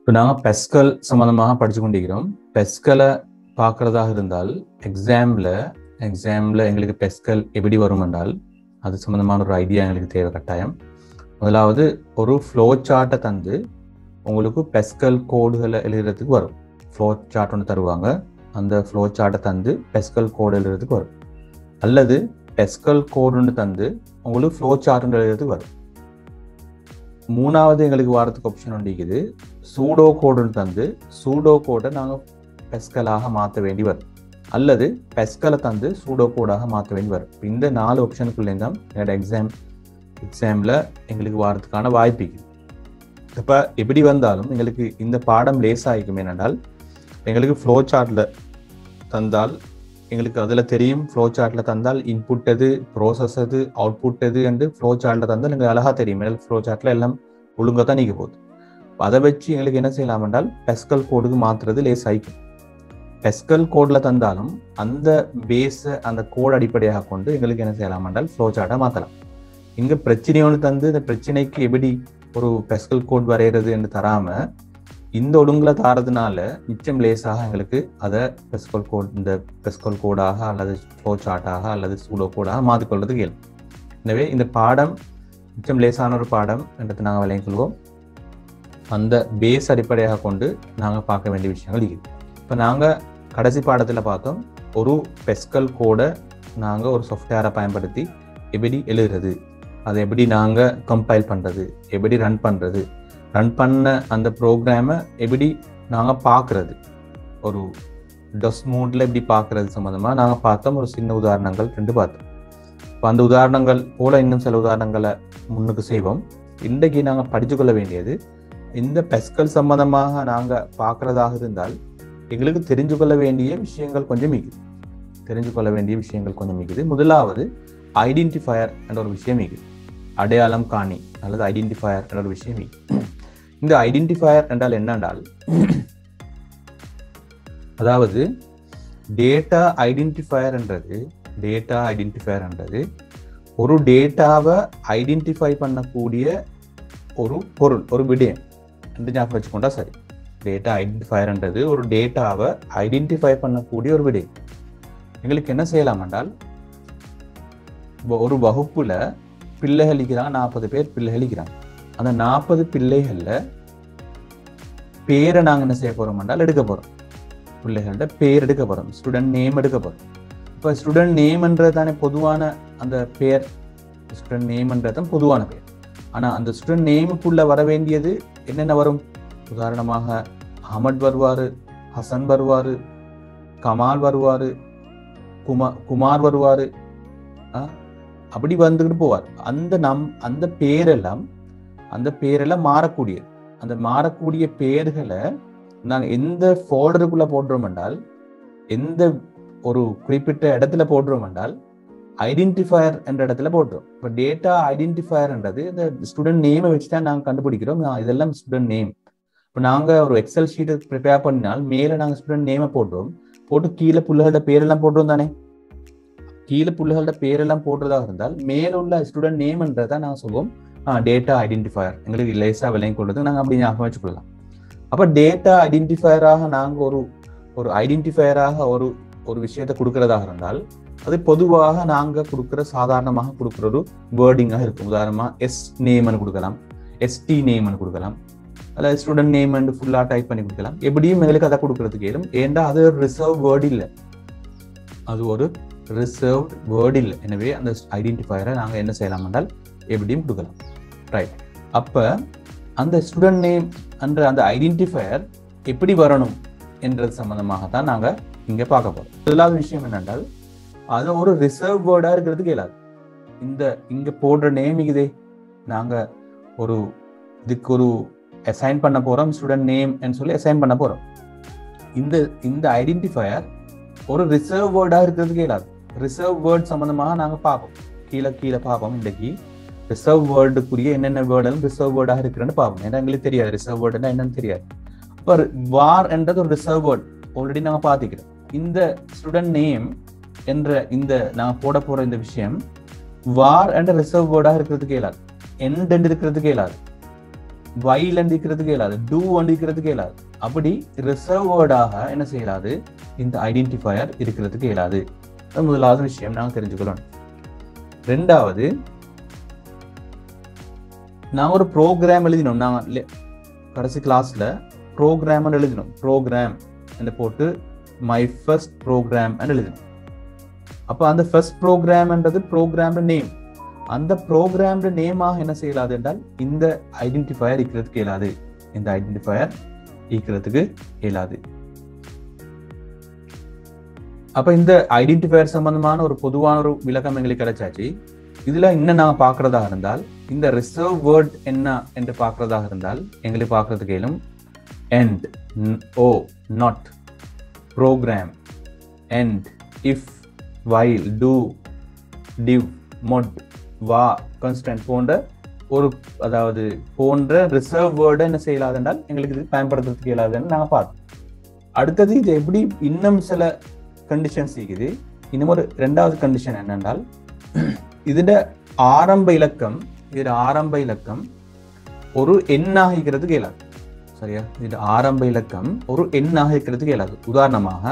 இப்போ நாங்கள் பெஸ்கல் சம்மந்தமாக படித்து கொண்டிருக்கிறோம். பெஸ்கலை பார்க்குறதாக இருந்தால் எக்ஸாமில் எங்களுக்கு பெஸ்கல் எப்படி வரும் என்றால் அது சம்மந்தமான ஒரு ஐடியா எங்களுக்கு தேவை கட்டாயம். முதலாவது ஒரு ஃப்ளோ சார்ட்டை தந்து உங்களுக்கு பெஸ்கல் கோடுகளை எழுதுறதுக்கு வரும். ஃப்ளோ சார்ட் ஒன்று தருவாங்க, அந்த ஃப்ளோ சார்ட்டை தந்து பெஸ்கல் கோடு எழுதுறதுக்கு வரும். அல்லது பெஸ்கல் கோடு ஒன்று தந்து உங்களுக்கு ஃப்ளோ சார்ட் எழுதுறதுக்கு வரும். மூணாவது எங்களுக்கு வாரத்துக்கு ஆப்ஷன் ஒன்று இருக்குது, சூடோ கோடுன்னு தந்து சூடோ கோடை நாங்கள் பெஸ்கலாக மாற்ற வேண்டி வரும். அல்லது பெஸ்கலை தந்து சூடோ கோடாக மாற்ற வேண்டி வரும். இந்த 4 ஆப்ஷனுக்குள்ளே தான் என்னோட எக்ஸாமில் எங்களுக்கு வாரத்துக்கான வாய்ப்பு இருக்குது. இப்போ எப்படி வந்தாலும் எங்களுக்கு இந்த பாடம் லேஸ் ஆகிக்கும். என்னென்றால் எங்களுக்கு ஃப்ளோ சார்ட்டில் தந்தால் எங்களுக்கு அதில் தெரியும். ஃப்ளோ சார்ட்டில் தந்தால் இன்புட் எது, ப்ரோசஸ் எது, அவுட்புட் எது என்று ஃப்ளோ சார்ட்டில் தந்தால் எங்களுக்கு அழகாக தெரியும். ஃப்ளோ சார்ட்டில் எல்லாம் ஒழுங்காக தான் நீக்க போகுது. அதை வச்சு எங்களுக்கு என்ன செய்யலாம் என்றால் பெஸ்கல் கோடுக்கு மாற்றுறது லேஸ் ஆகிக்கும். பெஸ்கல் கோடில் தந்தாலும் அந்த பேஸை அந்த கோடு அடிப்படையாக கொண்டு எங்களுக்கு என்ன செய்யலாம் என்றால் ஃப்ளோ சார்ட்டை மாற்றலாம். இங்கே பிரச்சனையோடு தந்து இந்த பிரச்சனைக்கு எப்படி ஒரு பெஸ்கல் கோட் வரைகிறது என்று தராமல் இந்த ஒழுங்கில் தாரதுனால மிச்சம் லேஸாக எங்களுக்கு அதை இந்த பெஸ்கல் கோடாக அல்லது ஃப்ளோ சார்ட்டாக அல்லது சூடோ கோடாக மாற்றிக்கொள்வது கேள்வி. எனவே இந்த பாடம் மிச்சம் லேஸான ஒரு பாடம் என்றது நாங்கள் விளங்கிக் கொள்வோம். அந்த பேஸ் அடிப்படையாக கொண்டு நாங்கள் பார்க்க வேண்டிய விஷயங்கள் இருக்குது. இப்போ நாங்கள் கடைசி பாடத்தில் பார்த்தோம், ஒரு பெஸ்கல் கோடை நாங்கள் ஒரு சாஃப்ட்வேரை பயன்படுத்தி எப்படி எழுதுறது, அதை எப்படி நாங்கள் கம்பைல் பண்ணுறது, எப்படி ரன் பண்ணுறது, ரன் பண்ண அந்த ப்ரோக்ராமை எப்படி நாங்கள் பார்க்குறது, ஒரு டஸ் மோடில் எப்படி பார்க்குறது சம்மந்தமாக நாங்கள் பார்த்தோம். ஒரு சின்ன உதாரணங்கள் 2 பார்த்தோம். இப்போ அந்த உதாரணங்கள் போல் இன்னும் சில உதாரணங்களை முன்னுக்கு செய்வோம். இன்றைக்கு நாங்கள் படித்துக்கொள்ள வேண்டியது, இந்த பெஸ்கல் சம்மந்தமாக நாங்கள் பார்க்குறதாக இருந்தால் எங்களுக்கு தெரிஞ்சு கொள்ள வேண்டிய விஷயங்கள் கொஞ்சம் மிகுது. முதலாவது ஐடென்டிஃபயர் என்ற ஒரு விஷயம் மிகுது. அடையாளம் காணி அல்லது ஐடென்டிஃபயர் என்ற ஒரு விஷயம் மிகுது. இந்த ஐடென்டிஃபயர் என்றால் என்னென்றால், அதாவது டேட்டா ஐடென்டிஃபயர் என்றது ஒரு டேட்டாவை ஐடென்டிஃபை பண்ணக்கூடிய ஒரு பொருள், ஒரு விடயம் என்று ஞாபகம் வச்சுக்கொண்டா சரி. டேட்டா ஐடென்டிஃபயர் என்றது ஒரு டேட்டாவை ஐடென்டிஃபை பண்ணக்கூடிய ஒரு விடயம். எங்களுக்கு என்ன செய்யலாம் என்றால், ஒரு வகுப்புல பிள்ளைகள் இருக்கிறாங்க, 40 பேர் பிள்ளைகள் இருக்கிறாங்க. அந்த 40 பிள்ளைகளில் பேரை நாங்கள் என்ன செய்ய போகிறோம் என்றால் எடுக்க போகிறோம். பிள்ளைகள்கிட்ட பேர் எடுக்க போகிறோம், ஸ்டூடெண்ட் நேம் எடுக்க போகிறோம். இப்போ ஸ்டூடெண்ட் நேம்ன்றது தானே பொதுவான அந்த பேர், ஸ்டூடெண்ட் நேம்ன்றது தான் பொதுவான பேர். ஆனால் அந்த ஸ்டூடெண்ட் நேமுக்குள்ளே வர வேண்டியது என்னென்ன வரும்? உதாரணமாக அஹமத் வருவார், ஹசன் வருவார், கமால் வருவார், குமார் வருவார், அப்படி வந்துக்கிட்டு போவார். அந்த பேரெல்லாம் மாறக்கூடியது. அந்த மாறக்கூடிய பெயர்களை நாங்கள் எந்த ஃபோல்டருக்குள்ள போடுறோம் என்றால், எந்த ஒரு குறிப்பிட்ட இடத்துல போடுறோம் என்றால் ஐடென்டிஃபயர் என்ற இடத்துல போடுறோம். இப்போ டேட்டா ஐடென்டிஃபயர்ன்றது இந்த ஸ்டூடெண்ட் நேமை வச்சு தான் நாங்கள் கண்டுபிடிக்கிறோம். இதெல்லாம் ஸ்டூடெண்ட் நேம். இப்போ நாங்கள் ஒரு எக்ஸல் ஷீட்டை ப்ரிப்பேர் பண்ணினால் மேலே நாங்கள் ஸ்டூடெண்ட் நேமை போட்டு கீழே பிள்ளைகளோட பேரெல்லாம் போடுறோம் தானே. கீழே பிள்ளைகளோட பேரெல்லாம் போடுறதாக இருந்தால் மேலே உள்ள ஸ்டூடெண்ட் நேம்ன்றதை நாங்கள் சொல்லுவோம் டேட்டா ஐடென்டிஃபயர். எங்களுக்கு லேசாக விளங்கி கொள்வது நாங்கள் அப்படி ஞாபகம் வச்சுக்கொள்ளலாம். அப்போ டேட்டா ஐடென்டிஃபயராக நாங்கள் ஒரு ஐடென்டிஃபயராக ஒரு விஷயத்தை கொடுக்கறதாக இருந்தால் அது பொதுவாக நாங்கள் சாதாரணமாக கொடுக்குற ஒரு வேர்டிங்காக இருக்கும். உதாரணமாக எஸ் நேம்னு கொடுக்கலாம், எஸ்டி நேம்னு கொடுக்கலாம், அல்லது ஸ்டூடெண்ட் நேம் ஃபுல்லாக டைப் பண்ணி கொடுக்கலாம். எப்படியும் எங்களுக்கு அதை கொடுக்கறதுக்கு ஏலும். ஏன்டா அது ஒரு ரிசர்வ் வேர்டு இல்லை. எனவே அந்த ஐடென்டிஃபயரை நாங்கள் என்ன செய்யலாம் என்றால் எப்படியும் கொடுக்கலாம். ரைட். அப்போ அந்த ஸ்டூடெண்ட் நேம் என்ற அந்த ஐடென்டிஃபயர் எப்படி வரணும் என்றது சம்பந்தமாக தான் நாங்கள் இங்கே பார்க்க போகிறோம். முதலாவது விஷயம் என்னென்றால், அது ஒரு ரிசர்வ் வேர்டாக இருக்கிறதுக்கு இயலாது. இங்கே போடுற நேம் இதே நாங்கள் இதுக்கு ஒரு அசைன் பண்ண போகிறோம், ஸ்டூடெண்ட் நேம் சொல்லி அசைன் பண்ண போகிறோம். இந்த ஐடென்டிஃபயர் ஒரு ரிசர்வ் வேர்டாக இருக்கிறதுக்கு இயலாது. ரிசர்வ் வேர்ட் சம்பந்தமாக நாங்கள் பார்ப்போம், கீழே பார்ப்போம். இன்றைக்கு ரிசர்வ் வேர்டுக்குரிய என்னென்ன வேர்டெல்லாம் ரிசர்வ் வேர்டாக இருக்கிறேன்னு பார்ப்போம். ஏன்னா எங்களுக்கு தெரியாது ரிசர்வ் வேர்டுன்னா என்னன்னு தெரியாது. இப்போ வார் என்றது ஒரு ரிசர்வ் வேர்ட் ஆல்ரெடி நாங்கள் பார்த்துக்கிறோம். இந்த ஸ்டூடெண்ட் நேம் என்ற நாங்கள் போட போகிற இந்த விஷயம் வார் என்ற ரிசர்வ் வேர்டாக இருக்கிறதுக்கு இயலாது, எண்ட் இருக்கிறதுக்கு இயலாது. வைல் அண்டிக்கிறதுக்கு இயலாது, டூ அண்டிக்கிறதுக்கு இயலாது. அப்படி ரிசர்வ் வேர்டாக என்ன செய்யலாது, இந்த ஐடென்டிஃபயர் இருக்கிறதுக்கு இயலாது. அது முதலாவது விஷயம் நாங்கள் தெரிஞ்சுக்கிறோம். ரெண்டாவது, நாங்கள் ஒரு ப்ரோக்ராம் எழுதினோம். நாங்கள் கடைசி கிளாஸ்ல ப்ரோக்ராம் எழுதினோம். ப்ரோக்ராம் என்று போட்டு மை ஃபர்ஸ்ட் ப்ரோக்ராம் எழுதினோம். அப்ப அந்த ஃபர்ஸ்ட் ப்ரோக்ராம்ன்றது ப்ரோக்ராம் நேம். அந்த ப்ரோக்ராம் நேமாக என்ன செய்யலாது என்றால் இந்த ஐடென்டிஃபயர் இருக்கிறதுக்கு இயலாது. இந்த ஐடென்டிஃபயர் இருக்கிறதுக்கு இயலாது. அப்ப இந்த ஐடென்டிஃபயர் சம்பந்தமான ஒரு பொதுவான ஒரு விளக்கம் எங்களுக்கு கிடைச்சாச்சு. இதுல இன்னும் நாங்க பாக்குறதாக இருந்தால் இந்த ரிசர்வ் வேர்ட் என்ன என்று பாக்குறதாக இருந்தால் எங்களுக்கு பாக்குறதுக்கு இயலும். And, or, not, program, and, if, while, do, div, mod, var, constant போன்ற ஒரு அதாவது போன்ற ரிசர்வ் வேர்டை என்ன செய்யலாது என்றால் எங்களுக்கு இது பயன்படுத்துறதுக்கு இயலாதுன்னு நாங்க பார்த்தோம். அடுத்தது இது எப்படி இன்னும் சில கண்டிஷன்ஸ் இருக்குது. இன்னும் ஒரு ரெண்டாவது கண்டிஷன் என்னென்றால் இதோட ஆரம்ப இலக்கம் ஒரு எண்ணாக இருக்கிறதுக்கு இயலாது. சரியா? இது ஆரம்ப இலக்கம் ஒரு எண்ணாக இருக்கிறதுக்கு இயலாது. உதாரணமாக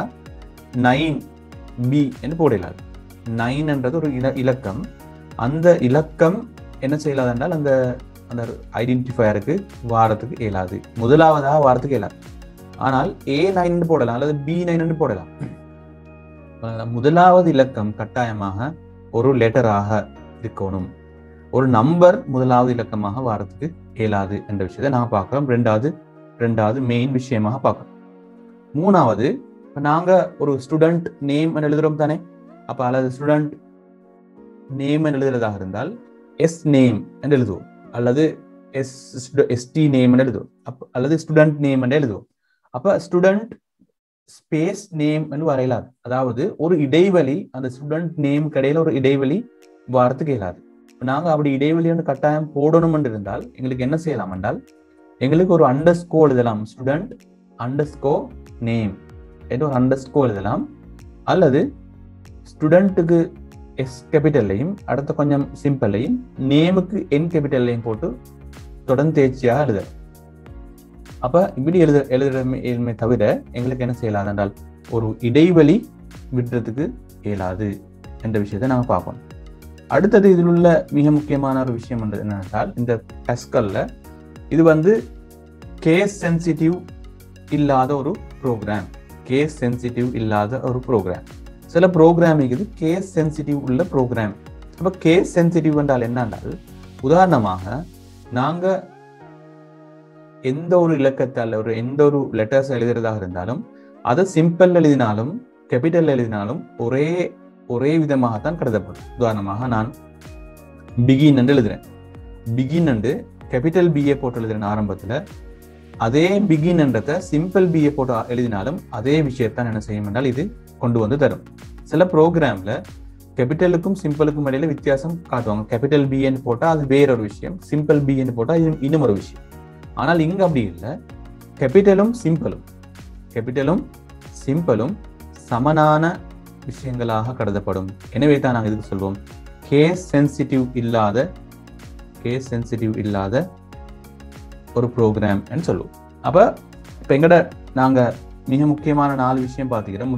9B என்று போடலாது. 9 என்றது ஒரு இலக்கம். அந்த இலக்கம் என்ன செய்யலாது என்றால் அந்த அந்த ஐடென்டிஃபயருக்கு வாரத்துக்கு இயலாது, முதலாவதாக வாரத்துக்கு இயலாது. ஆனால் A9 போடலாம் அல்லது B9 போடலாம். முதலாவது இலக்கம் கட்டாயமாக ஒரு லெட்டராக இருக்கணும். ஒரு நம்பர் முதலாவது இலக்கமாக வாரத்துக்கு இயலாது என்ற விஷயத்தை நாங்கள் பார்க்கிறோம். ரெண்டாவது மெயின் விஷயமாக பார்க்கிறோம். மூணாவது, நாங்க ஒரு ஸ்டூடெண்ட் நேம் எழுதுறோம் தானே. அப்ப அல்லது ஸ்டூடெண்ட் நேம் எழுதுறதாக இருந்தால் எஸ் நேம் என்று எழுதுவோம், அல்லது எஸ்டி நேம் எழுதுவோம், அல்லது ஸ்டூடெண்ட் நேம் என்று எழுதுவோம். அப்ப ஸ்டூடெண்ட் ஸ்பேஸ் நேம் என்று வரையலாது. அதாவது ஒரு இடைவெளி, அந்த ஸ்டூடெண்ட் நேம் கடையில ஒரு இடைவெளி வாரத்துக்கு இயலாது. நாங்க அப்படி இடைவெளி வந்து கட்டாயம் போடணும் என்று இருந்தால் எங்களுக்கு என்ன செய்யலாம் என்றால் எங்களுக்கு ஒரு அண்டர்ஸ்கோர் எழுதலாம். ஸ்டூடெண்ட் அண்டர்ஸ்கோர் நேம் என்று ஒரு அண்டர்ஸ்கோர் எழுதலாம். அல்லது ஸ்டூடெண்ட்டுக்கு எஸ் கேபிட்டல்லையும் அடுத்த கொஞ்சம் சிம்பிளையும் நேமுக்கு என் கேபிட்டல்லையும் போட்டு தொடர்ந்து தேர்ச்சியாக எழுதலாம். அப்ப இப்படி எழுதுறமே தவிர எங்களுக்கு என்ன செய்யலாது என்றால் ஒரு இடைவெளி விடுறதுக்கு இயலாது என்ற விஷயத்தை நாங்க பார்ப்போம். அடுத்தது இதில் உள்ள மிக முக்கியமான ஒரு விஷயம் என்னென்றால் இந்த பஸ்கல்ல இது வந்து கேஸ் சென்சிட்டிவ் இல்லாத ஒரு ப்ரோக்ராம். கேஸ் சென்சிட்டிவ் இல்லாத ஒரு ப்ரோக்ராம். சில ப்ரோக்ராம் இருக்குது கேஸ் சென்சிட்டிவ் உள்ள ப்ரோக்ராம். அப்ப கேஸ் சென்சிட்டிவ் என்றால் என்னென்றால் உதாரணமாக நாங்க எந்த ஒரு இலக்கத்தால் எந்த ஒரு லெட்டர்ஸ் எழுதுறதாக இருந்தாலும் அதை சிம்பிள் எழுதினாலும் கேபிட்டல் எழுதினாலும் ஒரே விதமாகத்தான் கருதப்படும். உதாரணமாக நான் பிகின் என்று எழுதுறேன். பிகின் என்று கேபிட்டல் பிஏ போட்டு எழுதுறேன் ஆரம்பத்துல. அதே பிகின் என்றதை சிம்பிள் பிஏ போட்டு எழுதினாலும் அதே விஷயத்தான் என்ன செய்யும் என்றால் இது கொண்டு வந்து தரும். சில ப்ரோக்ராம்ல கேபிட்டலுக்கும் சிம்பிளுக்கும் இடையில வித்தியாசம் காட்டுவாங்க. கேபிட்டல் பிஏன்னு போட்டா அது வேறொரு விஷயம், சிம்பிள் பிஏன்னு போட்டா இது இன்னும் ஒரு விஷயம். ஆனால் இங்க அப்படி இல்லை. கேபிட்டலும் சிம்பிளும் சமனான விஷயங்களாக கருதப்படும். எனவே தான் நாங்கள் இதுக்கு சொல்வோம் கேஸ் சென்சிட்டிவ் இல்லாத ஒரு ப்ரோக்ராம் சொல்லுவோம். அப்ப இப்ப எங்கட நாங்க மிக முக்கியமான 4 விஷயம் பார்த்துக்கிறோம்.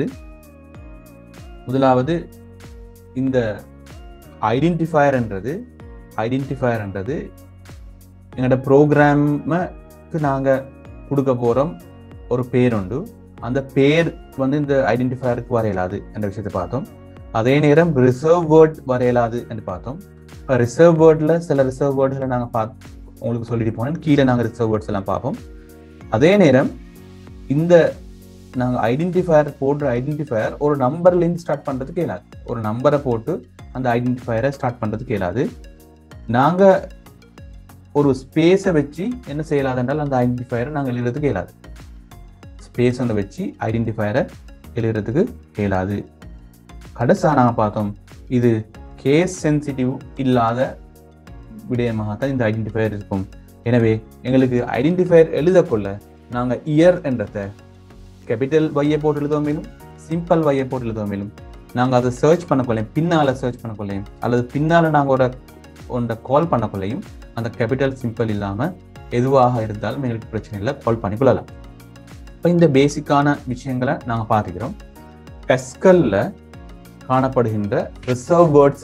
முதலாவது இந்த ஐடென்டிஃபயர் என்றது எங்கட ப்ரோக்ராமுக்கு நாங்க கொடுக்க போறோம் ஒரு பேர் உண்டு. அந்த பேர் வந்து இந்த ஐடென்டிஃபயருக்கு வரையலாது என்ற விஷயத்தை பார்த்தோம். அதே நேரம் ரிசர்வ் வேர்ட் வரையலாது என்று பார்த்தோம். ரிசர்வ் வேர்ட்ல சில ரிசர்வ் வேர்ட்களை நாங்க உங்களுக்கு சொல்லிட்டு போனேன். கீழே நாங்க ரிசர்வ் வேர்ட்ஸ் எல்லாம் பார்ப்போம். அதே நேரம் இந்த நாங்க ஐடென்டிஃபயர் ஒரு நம்பர்ல இருந்து ஸ்டார்ட் பண்றதுக்கு இயலாது. ஒரு நம்பரை போட்டு அந்த ஐடென்டிஃபயரை ஸ்டார்ட் பண்றதுக்கு இயலாது. நாங்க ஒரு ஸ்பேஸை வச்சு என்ன செய்யலாது என்றால் அந்த ஐடென்டிஃபயரை நாங்க எழுதுறதுக்கு இயலாது. ஸ்பேஸ் ஒன்று வச்சு ஐடென்டிஃபயரை எழுதுறதுக்கு இயலாது. கடைசியா நாங்க பார்த்தோம் இது கேஸ் சென்சிட்டிவ் இல்லாத விடயமாகத்தான் இந்த ஐடென்டிஃபயர் இருக்கும். எனவே எங்களுக்கு ஐடென்டிஃபயர் எழுதக்கொள்ள நாங்க இயர் என்றதை கேபிட்டல் வையை போட்டு எழுதுவோம் மேலும் சிம்பிள் வையை போட்டு எழுதுவோம் மேலும் நாங்க அதை சர்ச் பண்ணக்கொள்ளையும் பின்னால சர்ச் பண்ணக்கொள்ளையும் அல்லது பின்னால நாங்க ஒன்றை கால் பண்ணக்கொள்ளையும் அந்த கேபிட்டல் சிம்பிள் இல்லாம எதுவாக இருந்தாலும் எங்களுக்கு பிரச்சனை இல்லை, கால் பண்ணிக்கொள்ளலாம். இப்போ இந்த பேசிக்கான விஷயங்களை நாங்கள் பார்த்துக்கிறோம். பெஸ்கல்ல காணப்படுகின்ற ரிசர்வ் வேர்ட்ஸ்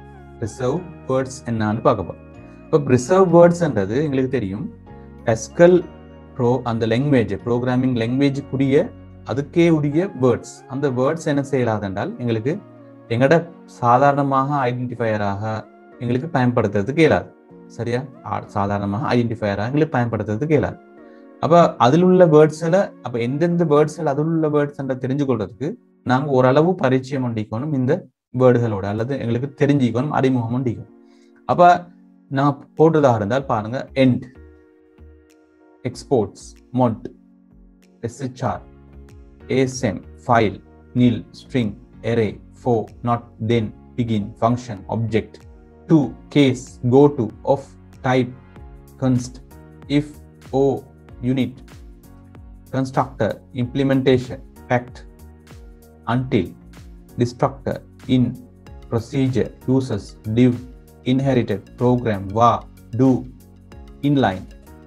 என்னன்னு பார்க்க போறோம். இப்போ ரிசர்வ் வேர்ட்ஸ்ன்றது எங்களுக்கு தெரியும், பெஸ்கல் அந்த லாங்குவேஜ் ப்ரோக்ராமிங் லாங்குவேஜுக்குரிய அதுக்கே உரிய வேர்ட்ஸ். அந்த வேர்ட்ஸ் என்ன செய்யலாதென்றால் எங்களுக்கு எங்கட சாதாரணமாக ஐடென்டிஃபையராக எங்களுக்கு பயன்படுத்துறதுக்கு இயலாது. சரியா? சாதாரணமாக ஐடென்டிஃபையராக எங்களுக்கு பயன்படுத்துறதுக்கு இயலாது. அப்போ அதில் உள்ள வேர்ட்ஸில் அப்போ எந்தெந்த வேர்ட்ஸில் அதில் உள்ள வேர்ட்ஸ் தெரிஞ்சு கொள்றதுக்கு நாங்கள் ஓரளவு பரிச்சயம் பண்ணிக்கணும் இந்த வேர்டுகளோட, அல்லது எங்களுக்கு தெரிஞ்சுக்கணும், அறிமுகம் பண்ணிக்கணும். அப்போ நான் போட்டதாக இருந்தால் பாருங்க, and, exports, mod, SHR, ASM, file, nil, string, array, for, not, then, begin, function, object, to, case, go to, of, type, const, if, o, unit, constructor, implementation, fact, until, destructor, in, procedure, uses, div, inherited, program, var, do, inline,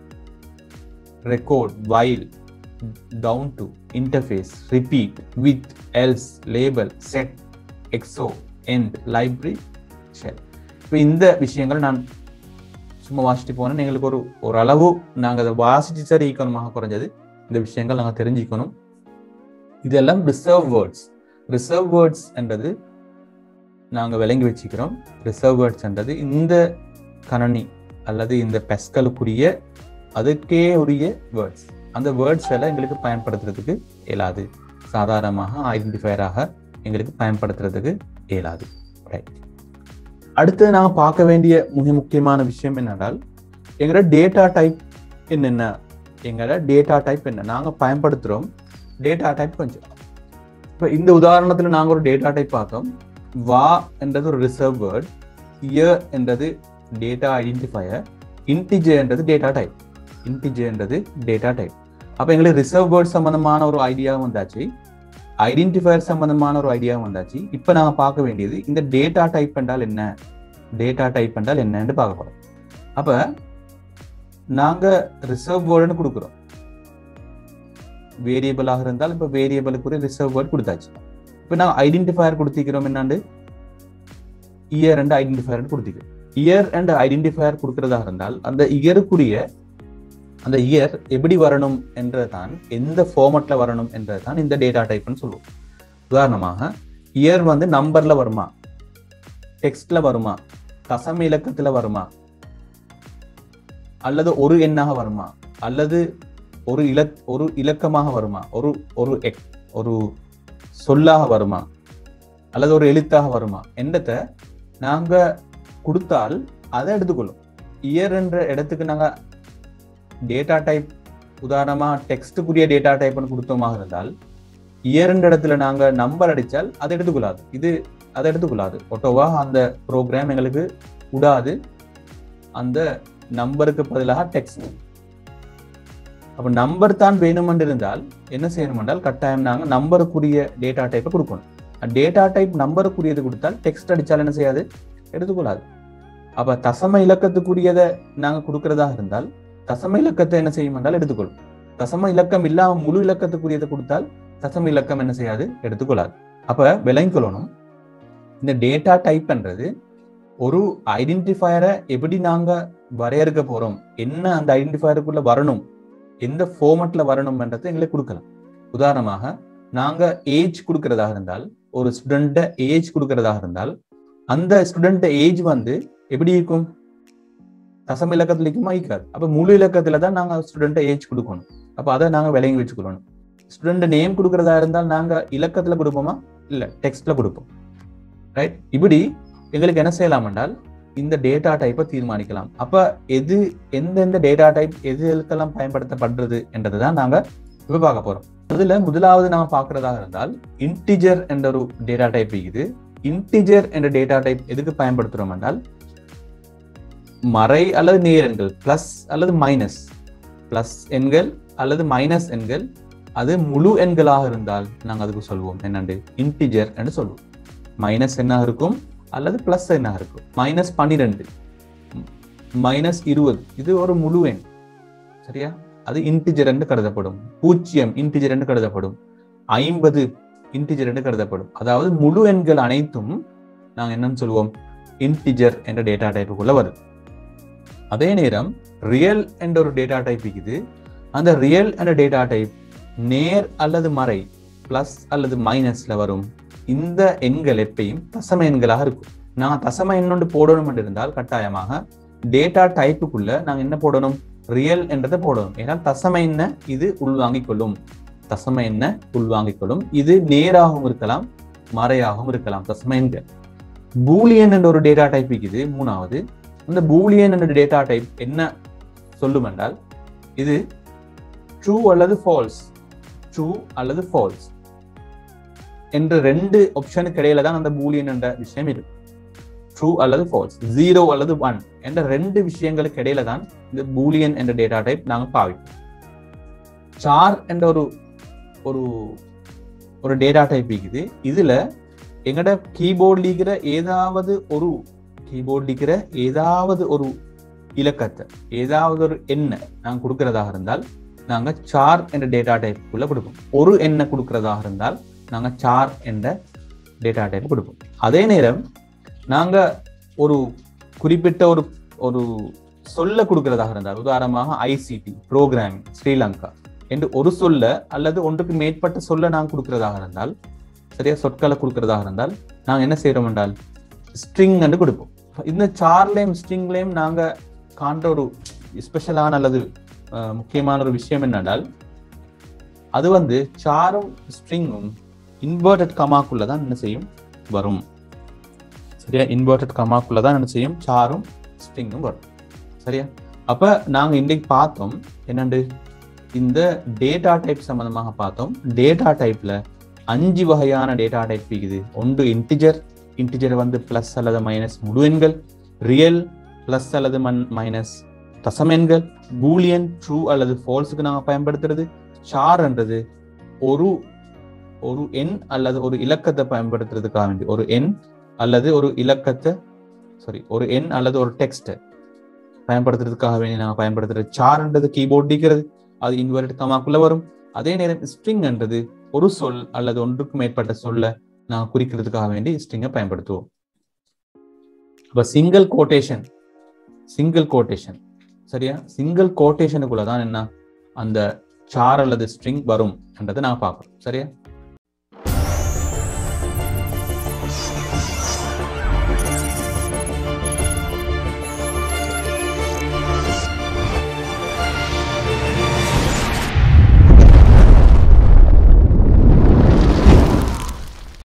record, while, down to, interface, repeat, with, else, label, set, exo, end, library, shell. இப்போ இந்த விஷயங்கள் நான் சும்மா வாசிட்டு போனேன். எங்களுக்கு ஒரு அளவு நாங்கள் அதை வாசிச்சு சரி ஈக்கணுமாக குறைஞ்சது இந்த விஷயங்கள் நாங்கள் தெரிஞ்சுக்கணும். இதெல்லாம் ரிசர்வ் வேர்ட்ஸ். ரிசர்வ் வேர்ட்ஸ் என்றது நாங்கள் விளங்கி வச்சுக்கிறோம். ரிசர்வ் வேர்ட்ஸ் என்றது இந்த கணனி அல்லது இந்த பெஸ்கலுக்குரிய அதுக்கே உரிய வேர்ட்ஸ். அந்த வேர்ட்ஸ் எல்லாம் எங்களுக்கு பயன்படுத்துறதுக்கு இயலாது, சாதாரணமாக ஐடென்டிஃபையராக எங்களுக்கு பயன்படுத்துறதுக்கு இயலாது. ரைட். அடுத்து நாங்கள் பார்க்க வேண்டிய மிக முக்கியமான விஷயம் என்னென்றால் எங்களோட டேட்டா டைப் என்னென்ன, எங்களோட டேட்டா டைப் என்ன நாங்கள் பயன்படுத்துகிறோம். டேட்டா டைப் கொஞ்சம் இப்போ இந்த உதாரணத்தில் நாங்கள் ஒரு டேட்டா டைப் பார்த்தோம். வா என்றது ஒரு ரிசர்வ் வேர்ட், இயர் என்றது டேட்டா ஐடென்டிஃபையர், இன்டிஜர் என்றது டேட்டா டைப். இன்டிஜர் என்றது டேட்டா டைப். அப்போ எங்களுக்கு ரிசர்வ் வேர்ட் சம்பந்தமான ஒரு ஐடியாவும் வந்தாச்சு, ஐடென்டிஃபையர் சம்பந்தமான ஒரு ஐடியாவும் வந்தாச்சு. இப்போ நாங்கள் பார்க்க வேண்டியது இந்த டேட்டா டைப் என்றால் என்ன, டேட்டா டைப் என்றால் என்னன்னு பார்க்க போகிறோம். அப்போ நாங்கள் ரிசர்வ் வேர்டுன்னு கொடுக்குறோம். வேரியபிளாக இருந்தால் இப்போ வேரியபிளுக்குரிய ரிசர்வ் வேர்ட் கொடுத்தாச்சு. இப்போ நாங்கள் ஐடென்டிஃபையர் கொடுத்திக்கிறோம். என்னாண்டு இயர் அண்ட் ஐடென்டிஃபையர் கொடுத்திக்கிறோம். இயர் அண்ட் ஐடென்டிஃபையர் கொடுக்கறதாக இருந்தால் அந்த இயருக்குரிய அந்த இயர் எப்படி வரணும் என்றதான், எந்த ஃபார்மட்ல வரணும் என்றதான் இந்த டேட்டா டைப்னு சொல்லுவோம். உதாரணமாக இயர் நம்பர்ல வருமா, டெக்ஸ்ட்ல வருமா, தசம இலக்கத்துல வருமா, அல்லது ஒரு எண்ணாக வருமா, அல்லது ஒரு இலக்கமாக வருமா, ஒரு சொல்லாக வருமா, அல்லது ஒரு எழுத்தாக வருமா என்றதை நாங்க கொடுத்தால் அதை எடுத்துக்கொள்ளும். இயர் என்ற இடத்துக்கு நாங்க டேட்டா டைப் உதாரணமா டெக்ஸ்டுக்குரிய டேட்டா டைப்னு கொடுத்தோமாக இருந்தால் இயர் என்ற இடத்துல நாங்க நம்பர் அடிச்சால் அதை எடுத்துக்கொள்ளாது. அதை எடுத்துக்கொள்ளாது. ஒட்டோவா அந்த ப்ரோக்ராம் எங்களுக்கு விடாது அந்த நம்பருக்கு பதிலாக டெக்ஸ்ட். அப்ப நம்பர் தான் வேணுமென்று இருந்தால் என்ன செய்யணும் என்றால் கட்டாயம் நாங்க நம்பருக்குரிய டேட்டா டைப்பை கொடுக்கணும். டேட்டா டைப் நம்பருக்குரியது கொடுத்தால் டெக்ஸ்ட் அடிச்சால் என்ன செய்யாது, எடுத்துக்கொள்ளாது. அப்ப தசம இலக்கத்துக்குரியதை நாங்க கொடுக்கறதாக இருந்தால் தசம இலக்கத்தை என்ன செய்யும் என்றால் எடுத்துக்கொள்ளும். தசம இலக்கம் இல்லாம முழு இலக்கத்துக்குரியதை கொடுத்தால் தசம இலக்கம் என்ன செய்யாது, எடுத்துக்கொள்ளாது. அப்ப விளங்கிக்கொள்ளணும், இந்த டேட்டா டைப்ன்றது ஒரு ஐடென்டிஃபையரை எப்படி நாங்க வரையறுக்க போறோம், என்ன அந்த ஐடென்டிஃபையருக்குள்ள வரணும், எந்த ஃபார்மட்ல வரணும்ன்றதை எங்களுக்கு கொடுக்கலாம். உதாரணமாக நாங்க ஏஜ் கொடுக்கறதாக இருந்தால், ஒரு ஸ்டூடெண்ட் ஏஜ் கொடுக்கறதாக இருந்தால் அந்த ஸ்டூடெண்ட் ஏஜ் எப்படி இருக்கும், தசம இலக்கத்துல இருக்குமா, இருக்காது. அப்ப முழு இலக்கத்துல தான் நாங்க ஸ்டூடெண்ட் ஏஜ் கொடுக்கணும். அப்ப அதை நாங்க விளங்கி வச்சுக்கொள்ளணும். ஸ்டூடெண்ட் நேம் கொடுக்கறதா இருந்தால் நாங்க இலக்கத்துல கொடுப்போமா, இல்ல டெக்ஸ்ட்ல கொடுப்போம். ரைட். இப்படி எங்களுக்கு என்ன செய்யலாம் என்றால் இந்த டேட்டா டைப்பை தீர்மானிக்கலாம். அப்ப எந்தெந்த டேட்டா டைப் எதுக்கெல்லாம் பயன்படுத்தப்படுறது என்றதுதான் நாங்க இப்ப பார்க்க போறோம். அதுல முதலாவது நாம பார்க்கறதாக இருந்தால் இன்டிஜர் என்ற ஒரு டேட்டா டைப் இருக்குது. இன்டிஜர் என்ற டேட்டா டைப் எதுக்கு பயன்படுத்துறோம் என்றால் மறை அல்லது நேர் எண்கள், பிளஸ் அல்லது மைனஸ், பிளஸ் எண்கள் அல்லது மைனஸ் எண்கள், அது முழு எண்களாக இருந்தால் நாங்கள் அதுக்கு சொல்வோம் என்னண்டு இன்டிஜர் என்று சொல்லுவோம். மைனஸ் எண்ணாக இருக்கும் அல்லது பிளஸ் எண்ணாக இருக்கும். -12, -20 இது ஒரு முழு எண். சரியா? அது இன்டிஜர் என்று கருதப்படும். 0 இன்டிஜர் என்று கருதப்படும். 50 இன்டிஜர் என்று கருதப்படும். அதாவது முழு எண்கள் அனைத்தும் நாங்க என்னன்னு சொல்லுவோம், இன்டிஜர் என்ற டேட்டா டைப்புக்குள்ள வரும். அதே நேரம் ரியல் என்ற ஒரு டேட்டா டைப் இருக்குது. அந்த ரியல் என்ற டேட்டா டைப் நேர் அல்லது மறை, பிளஸ் அல்லது மைனஸ்ல வரும். இந்த எண்கள் எப்பயும் தசம எண்களாக இருக்கும். நாங்க தசம எண்ணொன்று போடணும் என்று இருந்தால் கட்டாயமாக டேட்டா டைப்புக்குள்ள நாங்க என்ன போடணும், ரியல் என்றதை போடணும். ஏன்னா தசம எண்ண இது உள்வாங்கிக் கொள்ளும். தசம எண்ண உள்வாங்கிக் கொள்ளும். இது நேராகவும் இருக்கலாம், மறையாகவும் இருக்கலாம் தசம எண்கள். பூலியன் என்ற ஒரு டேட்டா டைப் இருக்குது மூணாவது. இந்த பூலியன் என்ற டேட்டா டைப் என்ன சொல்லும் என்றால், இது ட்ரூ அல்லது ஃபால்ஸ், ட்ரூ அல்லது ஃபால்ஸ் என்ற ரெண்டு ஆப்ஷனுக்கு இடையில தான் அந்த பூலியன் என்ற விஷயம் இருக்கு. ட்ரூ அல்லது ஃபால்ஸ், 0 அல்லது 1 என்ற ரெண்டு விஷயங்களுக்கு இடையில தான் இந்த பூலியன் என்ற டேட்டா டைப் நாங்கள் பாவிப்போம். சார் என்ற ஒரு ஒரு டேட்டா டைப் இருக்குது. இதுல எங்கட கீபோர்ட்ல இருக்கிற ஏதாவது ஒரு இலக்கத்தை, ஏதாவது ஒரு எண்ணை நாங்க கொடுக்கறதாக இருந்தால் நாங்க சார் என்ற டேட்டா டைப்புக்குள்ள கொடுப்போம். ஒரு எண்ணை கொடுக்கறதாக இருந்தால் நாங்க சார் என்ற டேட்டா டைப் கொடுப்போம். அதே நேரம் நாங்க ஒரு குறிப்பிட்ட ஒரு சொல்ல கொடுக்கறதாக இருந்தால், உதாரணமாக ஐசிடி, புரோகிராமிங், ஸ்ரீலங்கா என்று ஒரு சொல்ல அல்லது ஒன்றுக்கு மேற்பட்ட சொல்ல நாங்க கொடுக்கறதாக இருந்தால், சரியா, சொற்களை கொடுக்கறதாக இருந்தால் நாங்க என்ன செய்யறோம் என்றால் ஸ்ட்ரிங் என்று கொடுப்போம். இந்த சார்லையும் ஸ்ட்ரிங்லையும் நாங்க காண்ற ஒரு ஸ்பெஷலான அல்லது முக்கியமான ஒரு விஷயம் என்னென்றால், அது வந்து சாரும் ஸ்ட்ரிங்கும் இன்வெர்டட் கமாக்குள்ள தான் என்ன செய்யும், வரும். சரியா, இன்வெர்டட் கமாக்குள்ள தான் என்ன செய்யும், சாரும் ஸ்ட்ரிங்கும் வரும். சரியா, அப்ப நாங்க இன்றைக்கு பார்த்தோம் என்னண்டு, இந்த டேட்டா டைப் சம்பந்தமாக பார்த்தோம். டேட்டா டைப்ல 5 வகையான டேட்டா டைப் இருக்குது. ஒன்று இன்டிஜர், இன்டிஜர் வந்து பிளஸ் அல்லது மைனஸ் முழு எண்கள், ரியல் பிளஸ் அல்லது மைனஸ் தசம எண்கள், பூலியன் ட்ரூ அல்லது ஃபால்ஸுக்கு நாங்கள் பயன்படுத்துறது, சார் என்றது ஒரு எண் அல்லது ஒரு இலக்கத்தை பயன்படுத்துறதுக்காக வேண்டி, ஒரு எண் அல்லது ஒரு இலக்கத்தை ஒரு எண் அல்லது ஒரு டெக்ஸ்ட்டை பயன்படுத்துறதுக்காக வேண்டி நாங்கள் பயன்படுத்துறது. சார் என்றது கீபோர்ட் டிக்கிறது, அது இன்வெர்டட் கமாக்குள்ள வரும். அதே நேரம் ஸ்ட்ரிங் என்றது ஒரு சொல் அல்லது ஒன்றுக்கு மேற்பட்ட சொல்ல நாங்கள் குறிக்கிறதுக்காக வேண்டி ஸ்ட்ரிங்கை பயன்படுத்துவோம். அப்ப சிங்கிள் கோட்டேஷன் சரியா, சிங்கிள் கோட்டேஷனுக்குள்ள தான் என்ன அந்த சார் அல்லது ஸ்ட்ரிங் வரும் என்றதை நான் பார்க்கணும். சரியா.